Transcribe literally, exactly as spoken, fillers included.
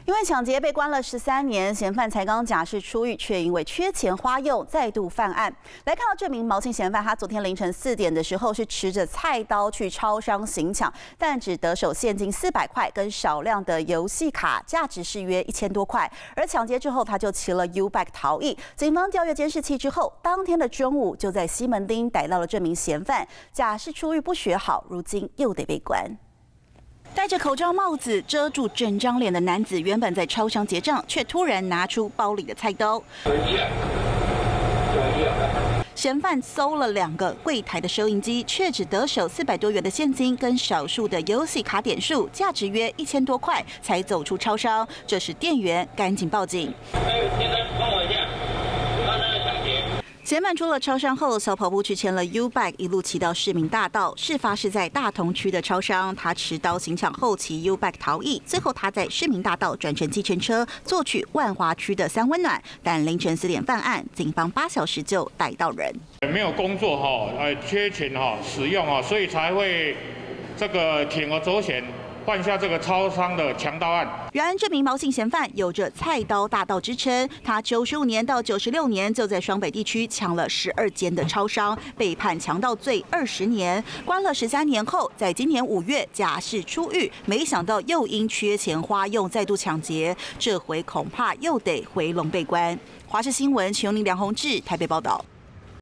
因为抢劫被关了十三年，嫌犯才刚假释出狱，却因为缺钱花用再度犯案。来看到这名毛姓嫌犯，他昨天凌晨四点的时候是持着菜刀去超商行抢，但只得手现金四百块跟少量的游戏卡，价值是约一千多块。而抢劫之后，他就骑了 U-Bike 逃逸。警方调阅监视器之后，当天的中午就在西门町逮到了这名嫌犯。假释出狱不学好，如今又得被关。 戴着口罩、帽子遮住整张脸的男子，原本在超商结账，却突然拿出包里的菜刀。嫌犯搜了两个柜台的收银机，却只得手四百多元的现金跟少数的游戏卡点数，价值约一千多块，才走出超商。这时店员赶紧报警。 嫌犯出了超商后，小跑步去牵了 U-Bike， 一路骑到市民大道。事发是在大同区的超商，他持刀行抢后骑 U-Bike 逃逸。最后他在市民大道转乘计程车，坐去万华区的三温暖。但凌晨四点犯案，警方八小时就逮到人。 没有工作哈，呃，缺钱哈，使用啊，所以才会这个铤而走险。 犯下这个超商的强盗案。 然而，这名毛姓嫌犯有着“菜刀大盗”之称。他九十五年到九十六年就在双北地区抢了十二间的超商，被判强盗罪二十年，关了十三年后，在今年五月假释出狱。没想到又因缺钱花用再度抢劫，这回恐怕又得回笼被关。华视新闻陈永林、梁宏志台北报道。